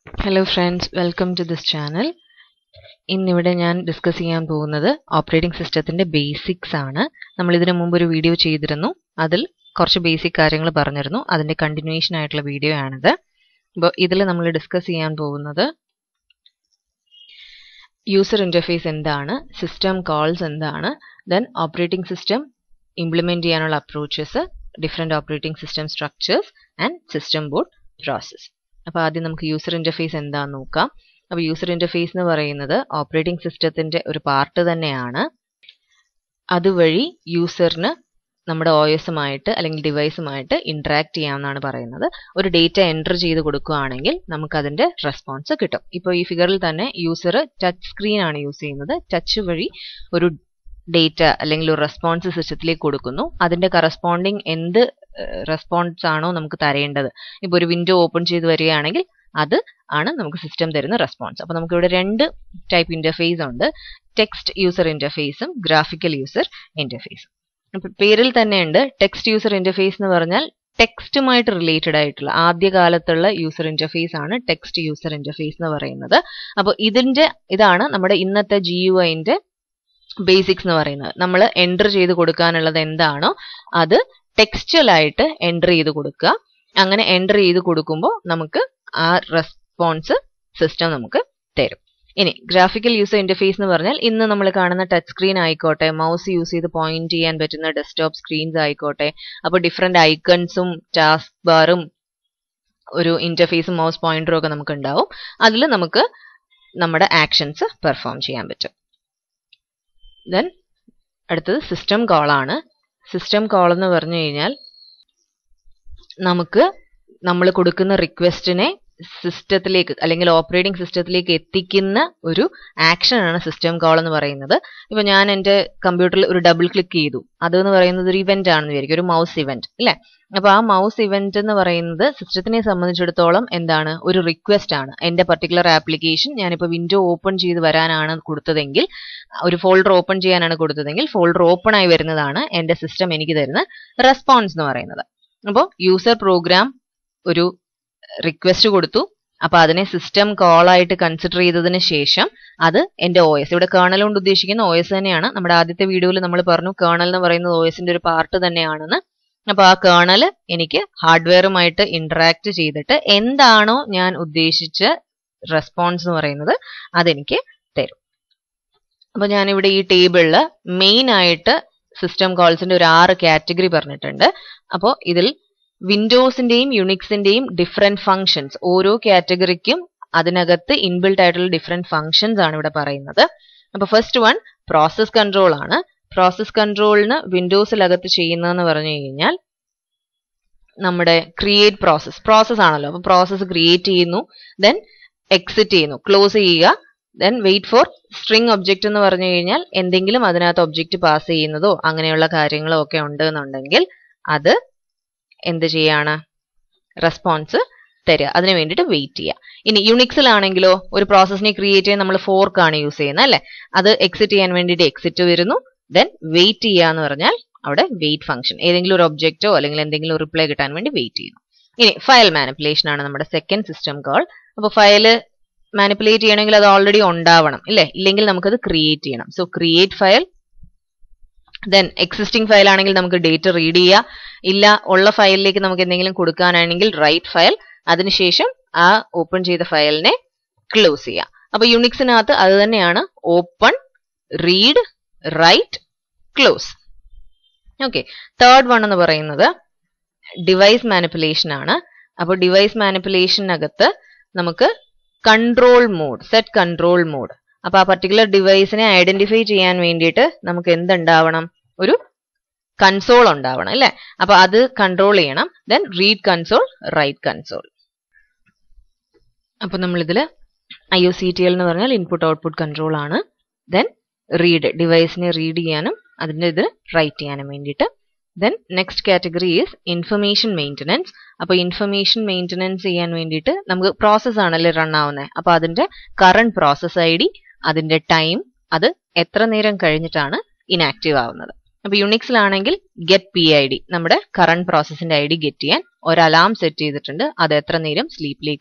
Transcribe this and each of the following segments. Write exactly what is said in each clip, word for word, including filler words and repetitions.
Hello friends, welcome to this channel. ഇന്നിവിടെ ഞാൻ discuss ചെയ്യാൻ പോകുന്നത് ഓപ്പറേറ്റിംഗ് സിസ്റ്റത്തിന്റെ ബേസിക്സ് ആണ്. നമ്മൾ ഇതിനു മുമ്പ് ഒരു വീഡിയോ ചെയ്തിരുന്നു. അതിൽ കുറച്ച് ബേസിക് കാര്യങ്ങൾ പറഞ്ഞിരുന്നു. അതിന്റെ കണ്ടിന്യൂവേഷൻ ആയിട്ടുള്ള വീഡിയോ ആണിത്. അപ്പോൾ ഇതിൽ നമ്മൾ ഡിസ്കസ് ചെയ്യാൻ പോകുന്നത് യൂസർ ഇന്റർഫേസ് എന്താണ്, സിസ്റ്റം കോൾസ് എന്താണ്, ദെൻ ഓപ്പറേറ്റിംഗ് സിസ്റ്റം ഇംപ്ലിമെന്റ് ചെയ്യാനുള്ള approaches, different operating system structures and system board process. അപ്പോൾ ആദ്യം നമുക്ക് യൂസർ ഇന്റർഫേസ് എന്താണെന്ന് നോക്കാം. അപ്പോൾ യൂസർ ഇന്റർഫേസ് എന്ന് പറയുന്നത് ഓപ്പറേറ്റിംഗ് സിസ്റ്റത്തിന്റെ ഒരു പാർട്ട് തന്നെയാണ്. അതുവഴി യൂസറിന് നമ്മുടെ ഒ എസുമായിട്ട് അല്ലെങ്കിൽ ഡിവൈസുമായിട്ട് ഇന്ററാക്ട് ചെയ്യാമെന്നാണ് പറയുന്നത്. ഒരു ഡേറ്റ എൻ്റർ ചെയ്ത് കൊടുക്കുകയാണെങ്കിൽ നമുക്ക് അതിന്റെ റെസ്പോൺസ് കിട്ടും. ഇപ്പോൾ ഈ ഫിഗറിൽ തന്നെ യൂസർ ടച്ച് സ്ക്രീൻ ആണ് യൂസ് ചെയ്യുന്നത്. ടച്ച് വഴി ഒരു ഡേറ്റ അല്ലെങ്കിൽ ഒരു റെസ്പോൺസ് സിസ്റ്റത്തിലേക്ക് കൊടുക്കുന്നു. അതിന്റെ കറസ്പോണ്ടിങ് എന്ത് റെസ്പോൺസ് ആണോ നമുക്ക് തരേണ്ടത്, ഇപ്പോൾ ഒരു വിൻഡോ ഓപ്പൺ ചെയ്ത് വരികയാണെങ്കിൽ അത് ആണ് നമുക്ക് സിസ്റ്റം തരുന്ന റെസ്പോൺസ്. അപ്പോൾ നമുക്ക് ഇവിടെ രണ്ട് ടൈപ്പ് ഇന്റർഫേസ് ഉണ്ട്, ടെക്സ്റ്റ് യൂസർ ഇന്റർഫേസും ഗ്രാഫിക്കൽ യൂസർ ഇന്റർഫേസും. അപ്പോൾ പേരിൽ തന്നെ ഉണ്ട് ടെക്സ്റ്റ് യൂസർ ഇന്റർഫേസ് എന്ന് പറഞ്ഞാൽ ടെക്സ്റ്റുമായിട്ട് റിലേറ്റഡ് ആയിട്ടുള്ള ആദ്യകാലത്തുള്ള യൂസർ ഇന്റർഫേസ് ആണ് ടെക്സ്റ്റ് യൂസർ ഇന്റർഫേസ് എന്ന് പറയുന്നത്. അപ്പോൾ ഇതിന്റെ ഇതാണ് നമ്മുടെ ഇന്നത്തെ ജി യു ഐന്റെ ബേസിക്സ് എന്ന് പറയുന്നത്. നമ്മൾ എൻ്റർ ചെയ്ത് കൊടുക്കാനുള്ളത് എന്താണോ അത് ടെക്സ്റ്റലായിട്ട് എൻ്റർ ചെയ്ത് കൊടുക്കുക. അങ്ങനെ എൻ്റർ ചെയ്ത് കൊടുക്കുമ്പോൾ നമുക്ക് ആ റെസ്പോൺസ് സിസ്റ്റം നമുക്ക് തരും. ഇനി ഗ്രാഫിക്കൽ യൂസർ ഇന്റർഫേസ് എന്ന് പറഞ്ഞാൽ ഇന്ന് നമ്മൾ കാണുന്ന ടച്ച് സ്ക്രീൻ ആയിക്കോട്ടെ, മൗസ് യൂസ് ചെയ്ത് പോയിന്റ് ചെയ്യാൻ പറ്റുന്ന ഡെസ്ക്ടോപ്പ് സ്ക്രീൻസ് ആയിക്കോട്ടെ, അപ്പോൾ ഡിഫറെന്റ് ഐക്കൺസും ടാസ്ക് ബാറും ഒരു ഇന്റർഫേസും മൗസ് പോയിന്ററും ഒക്കെ നമുക്ക് ഉണ്ടാവും. അതിൽ നമുക്ക് നമ്മുടെ ആക്ഷൻസ് പെർഫോം ചെയ്യാൻ പറ്റും. ദെൻ അടുത്തത് സിസ്റ്റം കോൾ ആണ്. സിസ്റ്റം കോൾ എന്ന് പറഞ്ഞു കഴിഞ്ഞാൽ നമുക്ക് നമ്മൾ കൊടുക്കുന്ന റിക്വസ്റ്റിനെ സിസ്റ്റത്തിലേക്ക് അല്ലെങ്കിൽ ഓപ്പറേറ്റിംഗ് സിസ്റ്റത്തിലേക്ക് എത്തിക്കുന്ന ഒരു ആക്ഷനാണ് സിസ്റ്റം കോൾ എന്ന് പറയുന്നത്. ഇപ്പൊ ഞാൻ എൻ്റെ കമ്പ്യൂട്ടറിൽ ഒരു ഡബിൾ ക്ലിക്ക് ചെയ്തു, അതെന്ന് പറയുന്നത് ഒരു ഇവന്റ് ആണെന്ന് വിചാരിക്കും, ഒരു മൗസ് ഇവന്റ് അല്ലെ. അപ്പൊ ആ മൗസ് ഇവന്റ് എന്ന് പറയുന്നത് സിസ്റ്റത്തിനെ സംബന്ധിച്ചിടത്തോളം എന്താണ്, ഒരു റിക്വസ്റ്റ് ആണ്. എൻ്റെ പർട്ടിക്കുലർ ആപ്ലിക്കേഷൻ ഞാനിപ്പോൾ വിൻഡോ ഓപ്പൺ ചെയ്ത് വരാനാണ് കൊടുത്തതെങ്കിൽ, ഒരു ഫോൾഡർ ഓപ്പൺ ചെയ്യാനാണ് കൊടുത്തതെങ്കിൽ ഫോൾഡർ ഓപ്പൺ ആയി വരുന്നതാണ് എൻ്റെ സിസ്റ്റം എനിക്ക് തരുന്ന റെസ്പോൺസ് എന്ന് പറയുന്നത്. അപ്പോൾ യൂസർ പ്രോഗ്രാം ഒരു റിക്വസ്റ്റ് കൊടുത്തു, അപ്പൊ അതിനെ സിസ്റ്റം കോൾ ആയിട്ട് കൺസിഡർ ചെയ്തതിന് ശേഷം അത് എന്റെ ഒ എസ്, ഇവിടെ കേർണൽ കൊണ്ട് ഉദ്ദേശിക്കുന്ന ഒ എസ് തന്നെയാണ്. നമ്മുടെ ആദ്യത്തെ വീഡിയോയിൽ നമ്മൾ പറഞ്ഞു കേർണൽ എന്ന് പറയുന്നത് ഒ എസിന്റെ ഒരു പാർട്ട് തന്നെയാണെന്ന്. അപ്പൊ ആ കേർണൽ എനിക്ക് ഹാർഡ്വെയറുമായിട്ട് ഇന്ററാക്ട് ചെയ്തിട്ട് എന്താണോ ഞാൻ ഉദ്ദേശിച്ച റെസ്പോൺസ് എന്ന് പറയുന്നത് അതെനിക്ക് തരും. അപ്പൊ ഞാനിവിടെ ഈ ടേബിളില് മെയിൻ ആയിട്ട് സിസ്റ്റം കോൾസിന്റെ ഒരു ആറ് കാറ്റഗറി പറഞ്ഞിട്ടുണ്ട്. അപ്പോൾ ഇതിൽ വിൻഡോസിന്റെയും യുണിക്സിന്റെയും ഡിഫറെന്റ് ഫങ്ഷൻസ്, ഓരോ കാറ്റഗറിക്കും അതിനകത്ത് ഇൻബിൽട്ട് ആയിട്ടുള്ള ഡിഫറെന്റ് ഫങ്ഷൻസ് ആണ് ഇവിടെ പറയുന്നത്. അപ്പൊ ഫസ്റ്റ് വൺ പ്രോസസ് കൺട്രോൾ ആണ്. പ്രോസസ് കൺട്രോളിന് വിൻഡോസിലകത്ത് ചെയ്യുന്നതെന്ന് പറഞ്ഞു കഴിഞ്ഞാൽ നമ്മുടെ ക്രിയേറ്റ് പ്രോസസ് പ്രോസസ് ആണല്ലോ. അപ്പൊ പ്രോസസ് ക്രിയേറ്റ് ചെയ്യുന്നു, ദെൻ എക്സിറ്റ് ചെയ്യുന്നു, ക്ലോസ് ചെയ്യുക, then wait for string object എന്ന് പറഞ്ഞു കഴിഞ്ഞാൽ എന്തെങ്കിലും അതിനകത്ത് ഒബ്ജക്റ്റ് പാസ് ചെയ്യുന്നതോ അങ്ങനെയുള്ള കാര്യങ്ങളോ ഒക്കെ ഉണ്ട് എന്നുണ്ടെങ്കിൽ അത് എന്ത് ചെയ്യാണ്, റെസ്പോൺസ് തരിക. അതിന് വേണ്ടിയിട്ട് വെയിറ്റ് ചെയ്യുക. ഇനി യുണിക്സിലാണെങ്കിലോ ഒരു പ്രോസസ്സിനെ ക്രിയേറ്റ് ചെയ്യാൻ നമ്മൾ ഫോർക്ക് ആണ് യൂസ് ചെയ്യുന്നത് അല്ലെ. അത് എക്സിറ്റ് ചെയ്യാൻ വേണ്ടിയിട്ട് എക്സിറ്റ് വരുന്നു, ദെൻ വെയിറ്റ് ചെയ്യുക എന്ന് പറഞ്ഞാൽ അവിടെ വെയിറ്റ് ഫംഗ്ഷൻ, ഏതെങ്കിലും ഒരു ഒബ്ജക്റ്റോ അല്ലെങ്കിൽ എന്തെങ്കിലും റിപ്ലൈ കിട്ടാൻ വേണ്ടി വെയിറ്റ് ചെയ്യുന്നു. ഇനി ഫയൽ മാനിപ്പുലേഷൻ ആണ് നമ്മുടെ സെക്കൻഡ് സിസ്റ്റം കോൾ. അപ്പോൾ ഫയല് മാനിപ്പുലേറ്റ് ചെയ്യണമെങ്കിൽ അത് ഓൾറെഡി ഉണ്ടാവണം ഇല്ലേ, ഇല്ലെങ്കിൽ നമുക്കത് ക്രിയേറ്റ് ചെയ്യണം. So create file, then existing file ആണെങ്കിൽ നമുക്ക് ഡേറ്റ റീഡ് ചെയ്യുക, ഇല്ല ഉള്ള ഫയലിലേക്ക് നമുക്ക് എന്തെങ്കിലും കൊടുക്കാനാണെങ്കിൽ റൈറ്റ് ഫയൽ, അതിനുശേഷം ആ ഓപ്പൺ ചെയ്ത ഫയലിനെ ക്ലോസ് ചെയ്യുക. അപ്പൊ യുണിക്സിനകത്ത് അത് തന്നെയാണ്, open, read, write, close. Okay, third one എന്ന് പറയുന്നത് ഡിവൈസ് മാനിപ്പുലേഷൻ ആണ്. അപ്പോൾ ഡിവൈസ് മാനിപ്പുലേഷനകത്ത് നമുക്ക് control mode, set control mode. അപ്പൊ ആ പർട്ടിക്കുലർ ഡിവൈസിനെ ഐഡന്റിഫൈ ചെയ്യാൻ വേണ്ടിയിട്ട് നമുക്ക് എന്തുണ്ടാവണം, ഒരു കൺസോൾ ഉണ്ടാവണം അല്ലെ. അപ്പൊ അത് കൺട്രോൾ ചെയ്യണം. Then read console, write console. അപ്പൊ നമ്മൾ ഇതില് I O C T L എന്ന് പറഞ്ഞാൽ ഇൻപുട്ട് ഔട്ട്പുട്ട് കൺട്രോൾ ആണ്. ദെൻ റീഡ്, ഡിവൈസിനെ റീഡ് ചെയ്യാനും അതിന്റെ ഇത് റൈറ്റ് ചെയ്യാനും വേണ്ടിയിട്ട്. Then next category is information maintenance. അപ്പൊ ഇൻഫർമേഷൻ മെയിൻ്റനൻസ് ചെയ്യാൻ വേണ്ടിയിട്ട് നമുക്ക് പ്രോസസ് ആണല്ലേ റൺ ആവുന്നത്. അപ്പൊ അതിന്റെ കറണ്ട് പ്രോസസ് ഐ ഡി, അതിന്റെ ടൈം, അത് എത്ര നേരം കഴിഞ്ഞിട്ടാണ് ഇനാക്റ്റീവ് ആവുന്നത്. അപ്പൊ യുണിക്സിലാണെങ്കിൽ ഗെറ്റ് പി ഐ ഡി, നമ്മുടെ കറണ്ട് പ്രോസസ്സിന്റെ ഐ ഡി ഗെറ്റ് ചെയ്യാൻ ഒരു അലാം സെറ്റ് ചെയ്തിട്ടുണ്ട്, അത് എത്ര നേരം സ്ലീപ്പിലേക്ക്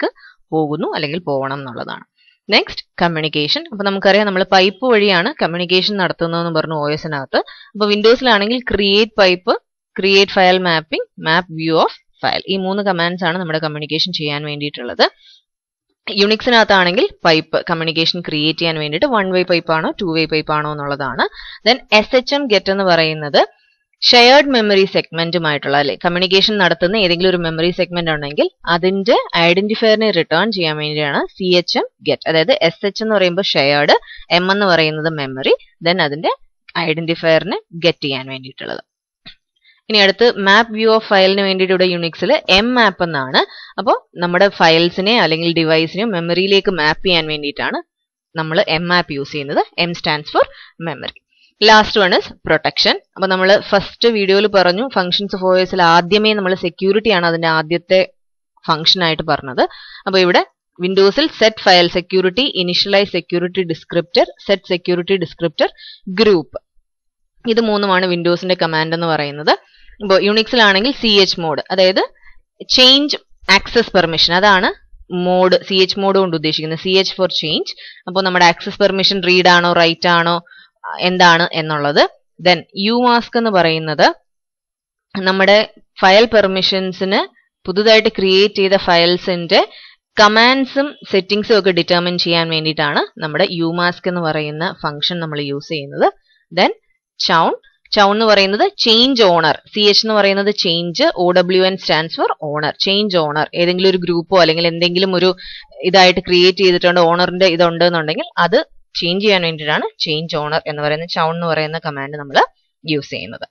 പോകുന്നു അല്ലെങ്കിൽ പോകണം എന്നുള്ളതാണ്. Next communication. അപ്പൊ നമുക്കറിയാം നമ്മൾ പൈപ്പ് വഴിയാണ് കമ്മ്യൂണിക്കേഷൻ നടത്തുന്നതെന്ന് പറഞ്ഞു ഒ എസിനകത്ത്. അപ്പൊ വിൻഡോസിലാണെങ്കിൽ create pipe, create file mapping, map view of file, ഈ മൂന്ന് കമാൻഡ്സ് ആണ് നമ്മുടെ കമ്മ്യൂണിക്കേഷൻ ചെയ്യാൻ വേണ്ടിയിട്ടുള്ളത്. യുണിക്സിനകത്താണെങ്കിൽ പൈപ്പ് കമ്മ്യൂണിക്കേഷൻ ക്രിയേറ്റ് ചെയ്യാൻ വേണ്ടിയിട്ട് വൺ വേ പൈപ്പ് ആണോ ടു വേ പൈപ്പ് ആണോ എന്നുള്ളതാണ്. Then S H M get എന്ന് പറയുന്നത് ഷെയർഡ് മെമ്മറി സെഗ്മെന്റുമായിട്ടുള്ള അല്ലെ കമ്മ്യൂണിക്കേഷൻ നടത്തുന്ന ഏതെങ്കിലും ഒരു മെമ്മറി സെഗ്മെന്റ് ഉണ്ടെങ്കിൽ അതിന്റെ ഐഡന്റിഫയറിനെ റിട്ടേൺ ചെയ്യാൻ വേണ്ടിയാണ് സി എച്ച് എം ഗെറ്റ്. അതായത് എസ് എച്ച് എന്ന് പറയുമ്പോൾ ഷെയർഡ്, എം എന്ന് പറയുന്നത് മെമ്മറി, ദെൻ അതിന്റെ ഐഡന്റിഫയറിനെ ഗെറ്റ് ചെയ്യാൻ വേണ്ടിയിട്ടുള്ളത്. ഇനി അടുത്ത് മാപ്പ് വ്യൂ ഓഫ് ഫയലിന് വേണ്ടിയിട്ട് ഇവിടെ യുണിക്സിൽ എം മാപ്പ് എന്നാണ്. അപ്പോൾ നമ്മുടെ ഫയൽസിനെ അല്ലെങ്കിൽ ഡിവൈസിനെ മെമ്മറിയിലേക്ക് മാപ്പ് ചെയ്യാൻ വേണ്ടിയിട്ടാണ് നമ്മൾ എം മാപ്പ് യൂസ് ചെയ്യുന്നത്. M stands for memory. Last one is protection. അപ്പൊ നമ്മൾ ഫസ്റ്റ് വീഡിയോയിൽ പറഞ്ഞു ഫങ്ഷൻസ് ഓഫ് ഒ എസിൽ ആദ്യമേ നമ്മൾ സെക്യൂരിറ്റി ആണ് അതിന്റെ ആദ്യത്തെ ഫംഗ്ഷൻ ആയിട്ട് പറഞ്ഞത്. അപ്പൊ ഇവിടെ വിൻഡോസിൽ set file security, initialize security descriptor, set security descriptor, group, ഇത് മൂന്നുമാണ് വിൻഡോസിന്റെ കമാൻഡ് എന്ന് പറയുന്നത്. ഇപ്പോൾ യുണിക്സിലാണെങ്കിൽ സി എച്ച് മോഡ്, അതായത് ചേഞ്ച് ആക്സസ് പെർമിഷൻ, അതാണ് മോഡ്, സി എച്ച് മോഡ് കൊണ്ട് ഉദ്ദേശിക്കുന്നത്. C H for change. അപ്പോൾ നമ്മുടെ ആക്സസ് പെർമിഷൻ റീഡ് ആണോ റൈറ്റ് ആണോ എന്താണ് എന്നുള്ളത്. ദെൻ യു മാസ്ക് എന്ന് പറയുന്നത് നമ്മുടെ ഫയൽ പെർമിഷൻസിന് പുതുതായിട്ട് ക്രിയേറ്റ് ചെയ്ത ഫയൽസിന്റെ കമാൻഡ്സും സെറ്റിംഗ്സും ഒക്കെ ഡിറ്റർമിൻ ചെയ്യാൻ വേണ്ടിയിട്ടാണ് നമ്മുടെ യു മാസ്ക് എന്ന് പറയുന്ന ഫംഗ്ഷൻ നമ്മൾ യൂസ് ചെയ്യുന്നത്. ദെൻ ചൗൺ. ചൗൺ എന്ന് പറയുന്നത് ചേഞ്ച് ഓണർ. സി എച്ച് എന്ന് പറയുന്നത് change, O W N stands for owner. Change owner ഏതെങ്കിലും ഒരു ഗ്രൂപ്പോ അല്ലെങ്കിൽ എന്തെങ്കിലും ഒരു ഇതായിട്ട് ക്രിയേറ്റ് ചെയ്തിട്ടുണ്ട്, ഓണറിന്റെ ഇതുണ്ട് എന്നുണ്ടെങ്കിൽ അത് ചേഞ്ച് ചെയ്യാൻ വേണ്ടിയിട്ടാണ് ചേഞ്ച് ഓണർ എന്ന് പറയുന്ന ചൗൺ എന്ന് പറയുന്ന കമാൻഡ് നമ്മൾ യൂസ് ചെയ്യുന്നത്.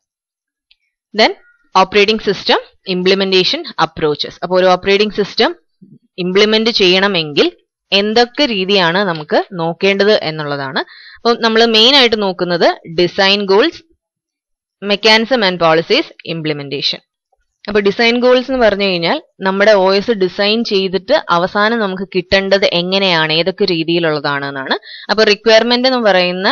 Then operating system implementation approaches. അപ്പോൾ ഒരു ഓപ്പറേറ്റിംഗ് സിസ്റ്റം ഇംപ്ലിമെന്റ് ചെയ്യണമെങ്കിൽ എന്തൊക്കെ രീതിയാണ് നമുക്ക് നോക്കേണ്ടത് എന്നുള്ളതാണ്. അപ്പോൾ നമ്മൾ മെയിൻ ആയിട്ട് നോക്കുന്നത് design goals, mechanism and policies, implementation. അപ്പൊ ഡിസൈൻ ഗോൾസ് എന്ന് പറഞ്ഞു കഴിഞ്ഞാൽ നമ്മുടെ ഒ എസ് ഡിസൈൻ ചെയ്തിട്ട് അവസാനം നമുക്ക് കിട്ടേണ്ടത് എങ്ങനെയാണ്, ഏതൊക്കെ രീതിയിലുള്ളതാണ് എന്നാണ്. അപ്പൊ റിക്വയർമെന്റ് എന്ന് പറയുന്ന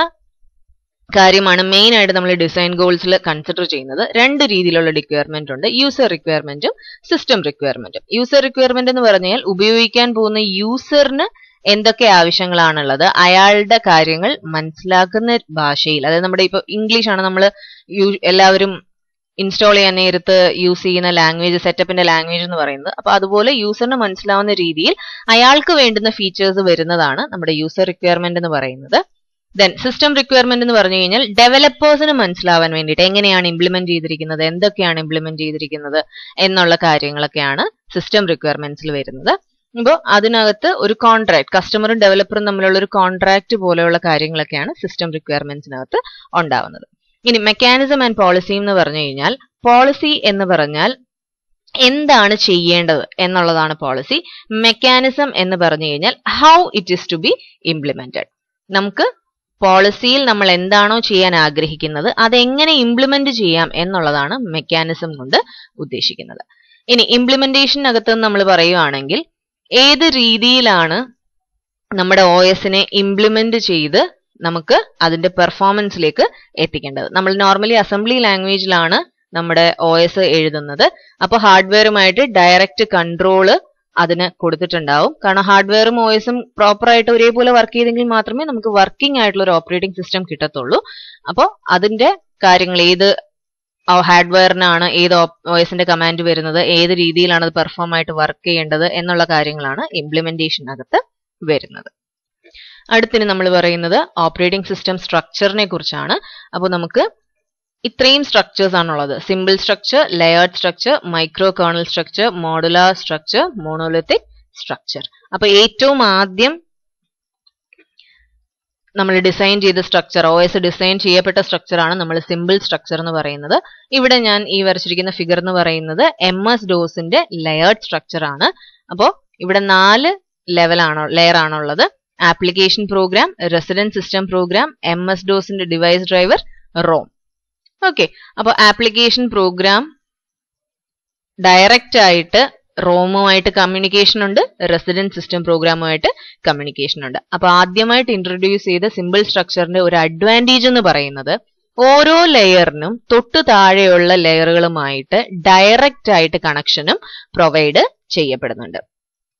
കാര്യമാണ് മെയിൻ ആയിട്ട് നമ്മൾ ഡിസൈൻ ഗോൾസിൽ കൺസിഡർ ചെയ്യുന്നത്. രണ്ട് രീതിയിലുള്ള റിക്വയർമെന്റ് ഉണ്ട്, യൂസർ റിക്വയർമെന്റും സിസ്റ്റം റിക്വയർമെന്റും. യൂസർ റിക്വയർമെന്റ് എന്ന് പറഞ്ഞാൽ ഉപയോഗിക്കാൻ പോകുന്ന യൂസറിന് എന്തൊക്കെ ആവശ്യങ്ങളാണുള്ളത്, അയാളുടെ കാര്യങ്ങൾ മനസ്സിലാക്കുന്ന ഭാഷയിൽ, അതായത് നമ്മുടെ ഇപ്പൊ ഇംഗ്ലീഷ് ആണ് നമ്മൾ എല്ലാവരും ഇൻസ്റ്റാൾ ചെയ്യാൻ നേരത്ത് യൂസ് ചെയ്യുന്ന ലാംഗ്വേജ്, സെറ്റപ്പിന്റെ ലാംഗ്വേജ് എന്ന് പറയുന്നത്. അപ്പൊ അതുപോലെ യൂസറിന് മനസ്സിലാവുന്ന രീതിയിൽ അയാൾക്ക് വേണ്ടുന്ന ഫീച്ചേഴ്സ് വരുന്നതാണ് നമ്മുടെ യൂസർ റിക്വയർമെന്റ് എന്ന് പറയുന്നത്. ദെൻ സിസ്റ്റം റിക്വയർമെന്റ് എന്ന് പറഞ്ഞു കഴിഞ്ഞാൽ ഡെവലപ്പേഴ്സിന് മനസ്സിലാവാൻ വേണ്ടിയിട്ട് എങ്ങനെയാണ് ഇംപ്ലിമെന്റ് ചെയ്തിരിക്കുന്നത്, എന്തൊക്കെയാണ് ഇംപ്ലിമെന്റ് ചെയ്തിരിക്കുന്നത് എന്നുള്ള കാര്യങ്ങളൊക്കെയാണ് സിസ്റ്റം റിക്വയർമെന്റ്സിൽ വരുന്നത്. അപ്പോൾ അതിനകത്ത് ഒരു കോൺട്രാക്ട്, കസ്റ്റമറും ഡെവലപ്പറും തമ്മിലുള്ള ഒരു കോൺട്രാക്ട് പോലെയുള്ള കാര്യങ്ങളൊക്കെയാണ് സിസ്റ്റം റിക്വയർമെന്റ്സിനകത്ത് ഉണ്ടാവുന്നത്. ഇനി മെക്കാനിസം ആൻഡ് പോളിസി എന്ന് പറഞ്ഞു കഴിഞ്ഞാൽ, പോളിസി എന്ന് പറഞ്ഞാൽ എന്താണ് ചെയ്യേണ്ടത് എന്നുള്ളതാണ് പോളിസി. മെക്കാനിസം എന്ന് പറഞ്ഞു കഴിഞ്ഞാൽ how it is to be implemented. നമുക്ക് പോളിസിയിൽ നമ്മൾ എന്താണോ ചെയ്യാൻ ആഗ്രഹിക്കുന്നത് അതെങ്ങനെ ഇംപ്ലിമെന്റ് ചെയ്യാം എന്നുള്ളതാണ് മെക്കാനിസം കൊണ്ട് ഉദ്ദേശിക്കുന്നത്. ഇനി ഇംപ്ലിമെന്റേഷനകത്ത് നമ്മൾ പറയുവാണെങ്കിൽ ഏത് രീതിയിലാണ് നമ്മുടെ ഒ എസിനെ ഇംപ്ലിമെന്റ് ചെയ്ത് നമുക്ക് അതിന്റെ പെർഫോമൻസിലേക്ക് എത്തിക്കേണ്ടത്. നമ്മൾ നോർമലി അസംബ്ലി ലാംഗ്വേജിലാണ് നമ്മുടെ ഒ എസ് എഴുതുന്നത്. അപ്പൊ ഹാർഡ്വെയറുമായിട്ട് ഡയറക്റ്റ് കൺട്രോള് അതിന് കൊടുത്തിട്ടുണ്ടാവും. കാരണം ഹാർഡ്വെയറും ഒ എസും പ്രോപ്പർ ആയിട്ട് ഒരേപോലെ വർക്ക് ചെയ്തെങ്കിൽ മാത്രമേ നമുക്ക് വർക്കിംഗ് ആയിട്ടുള്ള ഒരു ഓപ്പറേറ്റിംഗ് സിസ്റ്റം കിട്ടത്തുള്ളൂ. അപ്പോൾ അതിന്റെ കാര്യങ്ങൾ, ഏത് ഹാർഡ്വെയറിനാണ് ഏത് ഒ എസിന്റെ കമാൻഡ് വരുന്നത്, ഏത് രീതിയിലാണ് അത് പെർഫോം ആയിട്ട് വർക്ക് ചെയ്യേണ്ടത് എന്നുള്ള കാര്യങ്ങളാണ് ഇംപ്ലിമെന്റേഷനകത്ത് വരുന്നത്. അടുത്തിന് നമ്മൾ പറയുന്നത് ഓപ്പറേറ്റിംഗ് സിസ്റ്റം സ്ട്രക്ചറിനെ കുറിച്ചാണ്. അപ്പോൾ നമുക്ക് ഇത്രയും സ്ട്രക്ചേഴ്സ് ആണുള്ളത്: simple structure, layered structure, micro kernel structure, modular structure, monolithic structure. അപ്പൊ ഏറ്റവും ആദ്യം നമ്മൾ ഡിസൈൻ ചെയ്ത സ്ട്രക്ചർ, ഒ എസ് ഡിസൈൻ ചെയ്യപ്പെട്ട സ്ട്രക്ചർ ആണ് നമ്മൾ സിമ്പിൾ സ്ട്രക്ചർ എന്ന് പറയുന്നത്. ഇവിടെ ഞാൻ ഈ വരച്ചിരിക്കുന്ന ഫിഗർ എന്ന് പറയുന്നത് എം എസ് ഡോസിന്റെ ലെയേർഡ് സ്ട്രക്ചർ ആണ്. അപ്പോൾ ഇവിടെ നാല് ലെവൽ ആണോ ലെയർ ആണുള്ളത്: application program, resident system program, M S ഡോസിന്റെ ഡിവൈസ് ഡ്രൈവർ, റോം. ഓക്കെ, അപ്പോൾ ആപ്ലിക്കേഷൻ പ്രോഗ്രാം ഡയറക്റ്റ് ആയിട്ട് റോമുമായിട്ട് കമ്മ്യൂണിക്കേഷൻ ഉണ്ട്, റെസിഡന്റ് സിസ്റ്റം പ്രോഗ്രാമുമായിട്ട് കമ്മ്യൂണിക്കേഷൻ ഉണ്ട്. അപ്പൊ ആദ്യമായിട്ട് ഇൻട്രൊഡ്യൂസ് ചെയ്ത സിമ്പിൾ സ്ട്രക്ചറിന്റെ ഒരു അഡ്വാൻറ്റേജ് എന്ന് പറയുന്നത് ഓരോ ലെയറിനും തൊട്ടു താഴെയുള്ള ലെയറുകളുമായിട്ട് ഡയറക്റ്റ് ആയിട്ട് കണക്ഷനും പ്രൊവൈഡ് ചെയ്യപ്പെടുന്നുണ്ട്.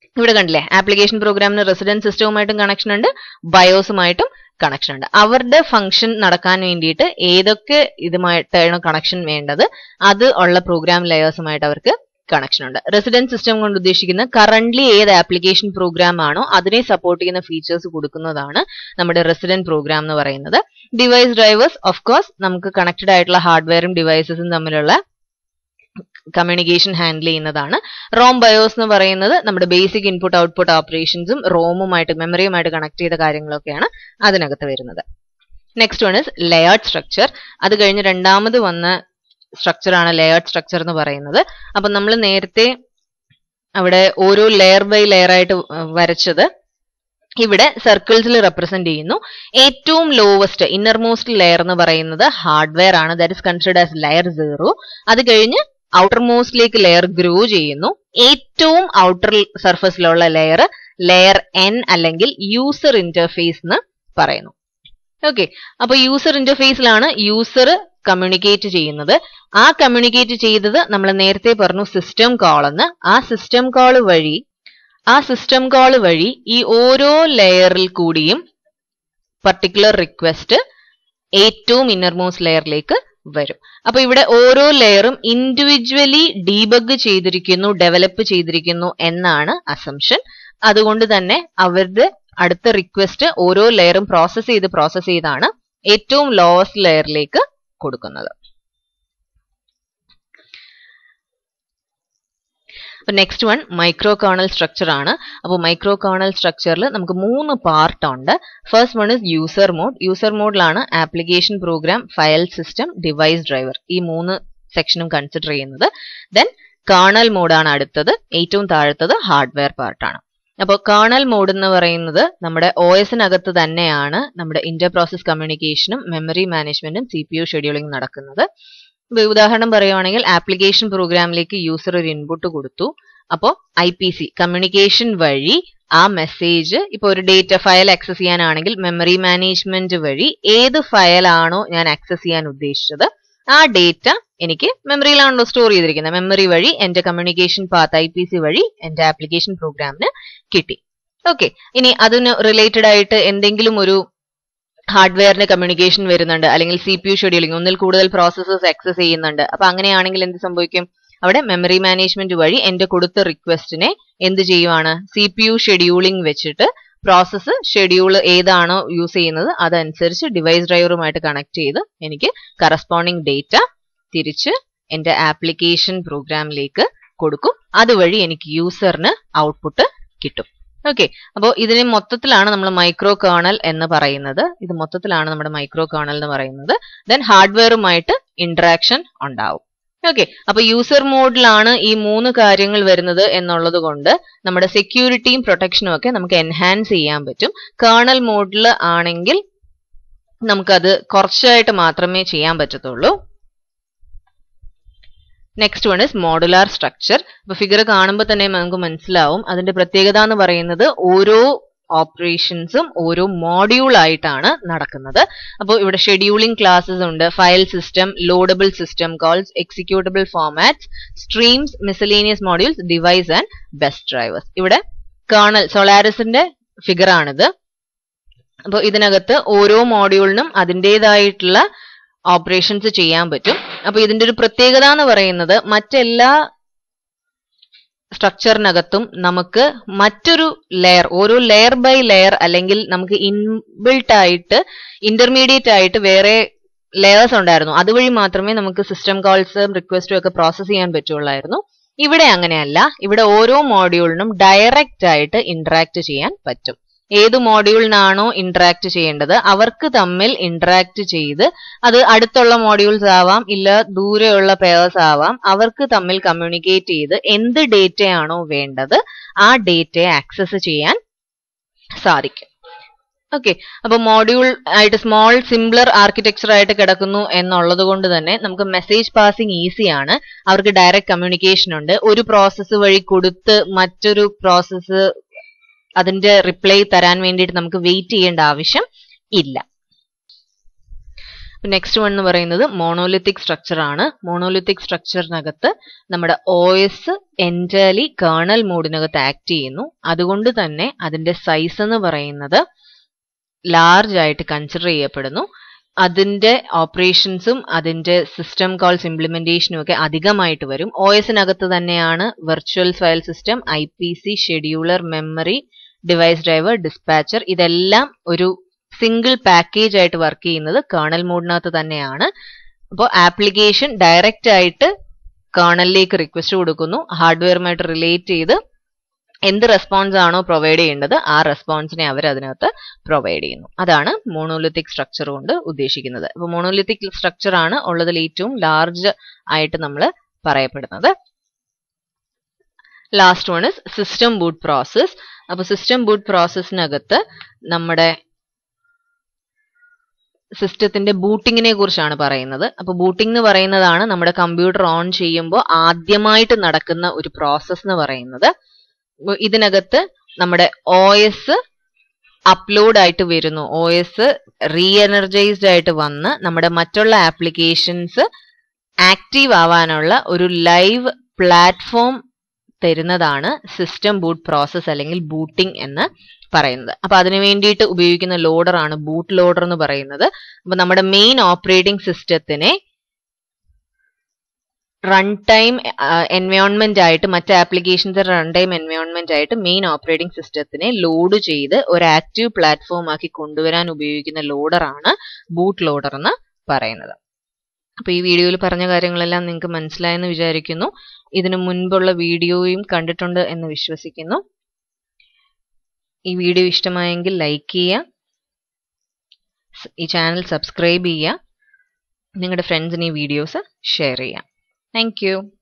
ഇവിടെ കണ്ടില്ലേ, ആപ്ലിക്കേഷൻ പ്രോഗ്രാമിന് റെസിഡന്റ് സിസ്റ്റവുമായിട്ടും കണക്ഷൻ ഉണ്ട്, ബയോസുമായിട്ടും കണക്ഷൻ ഉണ്ട്. അവരുടെ ഫംഗ്ഷൻ നടക്കാൻ വേണ്ടിയിട്ട് ഏതൊക്കെ ഇതുമായിട്ടാണ് കണക്ഷൻ വേണ്ടത് അത് ഉള്ള പ്രോഗ്രാം ലെയേഴ്സുമായിട്ട് അവർക്ക് കണക്ഷൻ ഉണ്ട്. റെസിഡന്റ് സിസ്റ്റം കൊണ്ട് ഉദ്ദേശിക്കുന്ന കറന്റ്ലി ഏത് ആപ്ലിക്കേഷൻ പ്രോഗ്രാം ആണോ അതിനെ സപ്പോർട്ട് ചെയ്യുന്ന ഫീച്ചേഴ്സ് കൊടുക്കുന്നതാണ് നമ്മുടെ റെസിഡന്റ് പ്രോഗ്രാം എന്ന് പറയുന്നത്. ഡിവൈസ് ഡ്രൈവേഴ്സ് ഓഫ് കോഴ്സ് നമുക്ക് കണക്റ്റഡ് ആയിട്ടുള്ള ഹാർഡ്വെയറും ഡിവൈസസും തമ്മിലുള്ള കമ്മ്യൂണിക്കേഷൻ ഹാൻഡിൽ ചെയ്യുന്നതാണ്. റോം ബയോസ് എന്ന് പറയുന്നത് നമ്മുടെ ബേസിക് ഇൻപുട്ട് ഔട്ട്പുട്ട് ഓപ്പറേഷൻസും റോമുമായിട്ട് മെമ്മറിയുമായിട്ട് കണക്ട് ചെയ്ത കാര്യങ്ങളൊക്കെയാണ് അതിനകത്ത് വരുന്നത്. Next one is layered structure. അത് കഴിഞ്ഞ് രണ്ടാമത് വന്ന സ്ട്രക്ചറാണ് ലെയേർഡ് സ്ട്രക്ചർ എന്ന് പറയുന്നത്. അപ്പൊ നമ്മൾ നേരത്തെ അവിടെ ഓരോ ലെയർ ബൈ ലെയർ ആയിട്ട് വരച്ചത് ഇവിടെ സർക്കിൾസിൽ റെപ്രസെന്റ് ചെയ്യുന്നു. ഏറ്റവും ലോവസ്റ്റ് ഇന്നർമോസ്റ്റ് ലെയർ എന്ന് പറയുന്നത് ഹാർഡ്വെയർ ആണ്, that is considered as layer zero. അത് കഴിഞ്ഞ് ഔട്ടർ മോസ്റ്റിലേക്ക് ലെയർ ഗ്രോ ചെയ്യുന്നു. ഏറ്റവും ഔട്ടർ സർഫസിലുള്ള ലെയർ ലെയർ എൻ അല്ലെങ്കിൽ യൂസർ ഇന്റർഫേസ് എന്ന് പറയുന്നു. ഓക്കെ, അപ്പൊ യൂസർ ഇന്റർഫേസിലാണ് യൂസർ കമ്മ്യൂണിക്കേറ്റ് ചെയ്യുന്നത്. ആ കമ്മ്യൂണിക്കേറ്റ് ചെയ്തത് നമ്മൾ നേരത്തെ പറഞ്ഞു സിസ്റ്റം കോൾ എന്ന്. ആ സിസ്റ്റം കോൾ വഴി ആ സിസ്റ്റം കോൾ വഴി ഈ ഓരോ ലെയറിൽ കൂടിയും പർട്ടിക്കുലർ റിക്വസ്റ്റ് ഏറ്റവും ഇന്നർമോസ്റ്റ് ലെയറിലേക്ക് വരും. അപ്പൊ ഇവിടെ ഓരോ ലെയറും ഇൻഡിവിജ്വലി ഡീബഗ് ചെയ്തിരിക്കുന്നു, ഡെവലപ്പ് ചെയ്തിരിക്കുന്നു എന്നാണ് അസംഷൻ. അതുകൊണ്ട് തന്നെ അവരുടെ അടുത്ത റിക്വസ്റ്റ് ഓരോ ലെയറും പ്രോസസ് ചെയ്ത് പ്രോസസ് ചെയ്താണ് ഏറ്റവും ലോവസ്റ്റ് ലെയറിലേക്ക് കൊടുക്കുന്നത്. അപ്പൊ next one micro kernel structure ആണ്. അപ്പോൾ മൈക്രോ കേർണൽ സ്ട്രക്ചറിൽ നമുക്ക് മൂന്ന് പാർട്ട് ഉണ്ട്. First one is user mode. User മോഡിലാണ് application program, file system, device driver ഈ മൂന്ന് സെക്ഷനും കൺസിഡർ ചെയ്യുന്നത്. ദെൻ കേർണൽ മോഡാണ് അടുത്തത്, ഏറ്റവും താഴത്തത് ഹാർഡ്വെയർ പാർട്ടാണ്. അപ്പോൾ കേർണൽ മോഡ് എന്ന് പറയുന്നത് നമ്മുടെ ഒ എസിനകത്ത് തന്നെയാണ് നമ്മുടെ ഇന്റർ പ്രോസസ് കമ്മ്യൂണിക്കേഷനും മെമ്മറി മാനേജ്മെന്റും സി പി യു ഷെഡ്യൂളിംഗ് നടക്കുന്നത്. ഉദാഹരണം പറയുവാണെങ്കിൽ ആപ്ലിക്കേഷൻ പ്രോഗ്രാമിലേക്ക് യൂസർ ഒരു ഇൻപുട്ട് കൊടുത്തു. അപ്പോൾ ഐ പി സി കമ്മ്യൂണിക്കേഷൻ വഴി ആ മെസ്സേജ് ഇപ്പൊ ഒരു ഡേറ്റ ഫയൽ ആക്സസ് ചെയ്യാനാണെങ്കിൽ മെമ്മറി മാനേജ്മെന്റ് വഴി ഏത് ഫയലാണോ ഞാൻ ആക്സസ് ചെയ്യാൻ ഉദ്ദേശിച്ചത് ആ ഡേറ്റ എനിക്ക് മെമ്മറിയിലാണല്ലോ സ്റ്റോർ ചെയ്തിരിക്കുന്നത്, മെമ്മറി വഴി എന്റെ communication path I P C വഴി എന്റെ ആപ്ലിക്കേഷൻ പ്രോഗ്രാമിന് കിട്ടി. ഓക്കെ, ഇനി അതിന് റിലേറ്റഡ് ആയിട്ട് എന്തെങ്കിലും ഒരു ഹാർഡ്വെയറിന് കമ്മ്യൂണിക്കേഷൻ വരുന്നുണ്ട്, അല്ലെങ്കിൽ സി പി യു ഷെഡ്യൂളിംഗ് ഒന്നിൽ കൂടുതൽ പ്രോസസ്സേഴ്സ് ആക്സസ് ചെയ്യുന്നുണ്ട്. അപ്പൊ അങ്ങനെയാണെങ്കിൽ എന്ത് സംഭവിക്കും? അവിടെ മെമ്മറി മാനേജ്മെന്റ് വഴി എന്റെ കൊടുത്ത റിക്വസ്റ്റിനെ എന്ത് ചെയ്യുവാണ്? സി പി യു ഷെഡ്യൂളിംഗ് വെച്ചിട്ട് പ്രോസസ്സ് ഷെഡ്യൂൾ ഏതാണോ യൂസ് ചെയ്യുന്നത് അതനുസരിച്ച് ഡിവൈസ് ഡ്രൈവറുമായിട്ട് കണക്ട് ചെയ്ത് എനിക്ക് കറസ്പോണ്ടിങ് ഡേറ്റ തിരിച്ച് എന്റെ ആപ്ലിക്കേഷൻ പ്രോഗ്രാമിലേക്ക് കൊടുക്കും. അതുവഴി എനിക്ക് യൂസറിന് ഔട്ട്പുട്ട് കിട്ടും. ഓക്കെ, അപ്പോൾ ഇതിനെ മൊത്തത്തിലാണ് നമ്മൾ മൈക്രോ കേർണൽ എന്ന് പറയുന്നത്. ഇത് മൊത്തത്തിലാണ് നമ്മുടെ മൈക്രോ കേർണൽ എന്ന് പറയുന്നത്. ദെൻ ഹാർഡ്വെയറുമായിട്ട് ഇന്ററാക്ഷൻ ഉണ്ടാവും. ഓക്കെ, അപ്പൊ യൂസർ മോഡിലാണ് ഈ മൂന്ന് കാര്യങ്ങൾ വരുന്നത് എന്നുള്ളത് കൊണ്ട് നമ്മുടെ സെക്യൂരിറ്റിയും പ്രൊട്ടക്ഷനും ഒക്കെ നമുക്ക് എൻഹാൻസ് ചെയ്യാൻ പറ്റും. കേർണൽ മോഡിൽ ആണെങ്കിൽ നമുക്കത് കുറച്ചായിട്ട് മാത്രമേ ചെയ്യാൻ പറ്റത്തുള്ളൂ. Next one is modular structure. അപ്പൊ ഫിഗർ കാണുമ്പോൾ തന്നെ നമുക്ക് മനസ്സിലാവും അതിന്റെ പ്രത്യേകത എന്ന് പറയുന്നത് ഓരോ ഓപ്പറേഷൻസും ഓരോ മോഡ്യൂൾ ആയിട്ടാണ് നടക്കുന്നത്. അപ്പോൾ ഇവിടെ ഷെഡ്യൂളിംഗ് ക്ലാസ്സസ് ഉണ്ട്, file system, loadable system calls, executable formats, streams, miscellaneous modules, device and bus drivers. ഇവിടെ കേർണൽ സോളാരിസിന്റെ ഫിഗർ ആണിത്. അപ്പോൾ ഇതിനകത്ത് ഓരോ മോഡ്യൂളിനും അതിൻ്റെതായിട്ടുള്ള ഓപ്പറേഷൻസ് ചെയ്യാൻ പറ്റും. അപ്പൊ ഇതിന്റെ ഒരു പ്രത്യേകത എന്ന് പറയുന്നത് മറ്റെല്ലാ സ്ട്രക്ചറിനകത്തും നമുക്ക് മറ്റൊരു ലെയർ, ഓരോ ലെയർ ബൈ ലെയർ അല്ലെങ്കിൽ നമുക്ക് ഇൻബിൽട്ട് ആയിട്ട് ഇന്റർമീഡിയറ്റ് ആയിട്ട് വേറെ ലെയേഴ്സ് ഉണ്ടായിരുന്നു. അതുവഴി മാത്രമേ നമുക്ക് സിസ്റ്റം കോൾസും റിക്വസ്റ്റും ഒക്കെ പ്രോസസ് ചെയ്യാൻ പറ്റുള്ളായിരുന്നു. ഇവിടെ അങ്ങനെയല്ല. ഇവിടെ ഓരോ മോഡ്യൂളിനും ഡയറക്റ്റ് ആയിട്ട് ഇന്ററാക്ട് ചെയ്യാൻ പറ്റും. ഏത് മോഡ്യൂളിനാണോ ഇന്ററാക്ട് ചെയ്യേണ്ടത് അവർക്ക് തമ്മിൽ ഇന്ററാക്ട് ചെയ്ത്, അത് അടുത്തുള്ള മോഡ്യൂൾസ് ആവാം, ഇല്ല ദൂരെയുള്ള പെയർസ് ആവാം, അവർക്ക് തമ്മിൽ കമ്മ്യൂണിക്കേറ്റ് ചെയ്ത് എന്ത് ഡേറ്റയാണോ വേണ്ടത് ആ ഡേറ്റയെ ആക്സസ് ചെയ്യാൻ സാധിക്കും. ഓക്കെ, അപ്പൊ മോഡ്യൂൾ ആയിട്ട് സ്മോൾ സിംപ്ലർ ആർക്കിടെക്ചർ ആയിട്ട് കിടക്കുന്നു എന്നുള്ളത് കൊണ്ട് തന്നെ നമുക്ക് മെസ്സേജ് പാസിംഗ് ഈസിയാണ്. അവർക്ക് ഡയറക്റ്റ് കമ്മ്യൂണിക്കേഷൻ ഉണ്ട്. ഒരു പ്രോസസ്സ് വഴി കൊടുത്ത് മറ്റൊരു പ്രോസസ്സ് അതിന്റെ റിപ്ലൈ തരാൻ വേണ്ടിയിട്ട് നമുക്ക് വെയിറ്റ് ചെയ്യേണ്ട ആവശ്യം ഇല്ല. നെക്സ്റ്റ് വൺ എന്ന് പറയുന്നത് മോണോലിത്തിക് സ്ട്രക്ചർ ആണ്. മോണോലിത്തിക് സ്ട്രക്ചറിനകത്ത് നമ്മുടെ ഒ എസ് എൻറ്റയർലി കേർണൽ മോഡിനകത്ത് ആക്ട് ചെയ്യുന്നു. അതുകൊണ്ട് തന്നെ അതിന്റെ സൈസ് എന്ന് പറയുന്നത് ലാർജ് ആയിട്ട് കൺസിഡർ ചെയ്യപ്പെടുന്നു. അതിന്റെ ഓപ്പറേഷൻസും അതിന്റെ സിസ്റ്റം കോൾസ് ഇംപ്ലിമെന്റേഷനും ഒക്കെ അധികമായിട്ട് വരും. ഒ എസിനകത്ത് തന്നെയാണ് virtual file system, I P C, scheduler, memory, device driver, dispatcher, ഇതെല്ലാം ഒരു സിംഗിൾ പാക്കേജ് ആയിട്ട് വർക്ക് ചെയ്യുന്നത് കേർണൽ മോഡിനകത്ത് തന്നെയാണ്. അപ്പോൾ ആപ്ലിക്കേഷൻ ഡയറക്റ്റ് ആയിട്ട് കേർണലിലേക്ക് റിക്വസ്റ്റ് കൊടുക്കുന്നു. ഹാർഡ്വെയറുമായിട്ട് റിലേറ്റ് ചെയ്ത് എന്ത് റെസ്പോൺസ് ആണോ പ്രൊവൈഡ് ചെയ്യേണ്ടത് ആ റെസ്പോൺസിനെ അവർ അതിനകത്ത് പ്രൊവൈഡ് ചെയ്യുന്നു. അതാണ് മോണോലിത്തിക് സ്ട്രക്ചർ കൊണ്ട് ഉദ്ദേശിക്കുന്നത്. അപ്പോൾ മോണോലിത്തിക് സ്ട്രക്ചർ ആണ് ഉള്ളതിൽ ഏറ്റവും ലാർജ് ആയിട്ട് നമ്മൾ പറയപ്പെടുന്നത്. Last one is system boot process. അപ്പോൾ സിസ്റ്റം ബൂട്ട് പ്രോസസ്സിനകത്ത് നമ്മുടെ സിസ്റ്റത്തിന്റെ ബൂട്ടിങ്ങിനെ കുറിച്ചാണ് പറയുന്നത്. അപ്പൊ ബൂട്ടിംഗ് എന്ന് പറയുന്നതാണ് നമ്മുടെ കമ്പ്യൂട്ടർ ഓൺ ചെയ്യുമ്പോൾ ആദ്യമായിട്ട് നടക്കുന്ന ഒരു പ്രോസസ് എന്ന് പറയുന്നത്. ഇതിനകത്ത് നമ്മുടെ ഒ എസ് അപ്ലോഡ് ആയിട്ട് വരുന്നു. ഒ എസ് റീ എനർജൈസ്ഡ് ആയിട്ട് വന്ന് നമ്മുടെ മറ്റുള്ള ആപ്ലിക്കേഷൻസ് ആക്റ്റീവ് ആവാനുള്ള ഒരു ലൈവ് പ്ലാറ്റ്ഫോം തരുന്നതാണ് സിസ്റ്റം ബൂട്ട് പ്രോസസ് അല്ലെങ്കിൽ ബൂട്ടിംഗ് എന്ന് പറയുന്നത്. അപ്പൊ അതിനു വേണ്ടിയിട്ട് ഉപയോഗിക്കുന്ന ലോഡറാണ് ബൂട്ട് ലോഡർ എന്ന് പറയുന്നത്. അപ്പൊ നമ്മുടെ മെയിൻ ഓപ്പറേറ്റിംഗ് സിസ്റ്റത്തിനെ റൺ ടൈം എൻവയോൺമെന്റ് ആയിട്ട് മറ്റ് ആപ്ലിക്കേഷൻസ് റൺ ടൈം എൻവയോൺമെന്റ് ആയിട്ട് മെയിൻ ഓപ്പറേറ്റിംഗ് സിസ്റ്റത്തിനെ ലോഡ് ചെയ്ത് ഒരു ആക്റ്റീവ് പ്ലാറ്റ്ഫോം ആക്കി കൊണ്ടുവരാൻ ഉപയോഗിക്കുന്ന ലോഡറാണ് ബൂട്ട് ലോഡർ എന്ന് പറയുന്നത്. അപ്പൊ ഈ വീഡിയോയിൽ പറഞ്ഞ കാര്യങ്ങളെല്ലാം നിങ്ങൾക്ക് മനസ്സിലായെന്ന് വിചാരിക്കുന്നു. ഇതിനു മുൻപുള്ള വീഡിയോയും കണ്ടിട്ടുണ്ട് എന്ന് വിശ്വസിക്കുന്നു. ഈ വീഡിയോ ഇഷ്ടമായെങ്കിൽ ലൈക്ക് ചെയ്യുക, ഈ ചാനൽ സബ്സ്ക്രൈബ് ചെയ്യുക, നിങ്ങളുടെ ഫ്രണ്ട്സിന് ഈ വീഡിയോസ് ഷെയർ ചെയ്യുക. Thank you.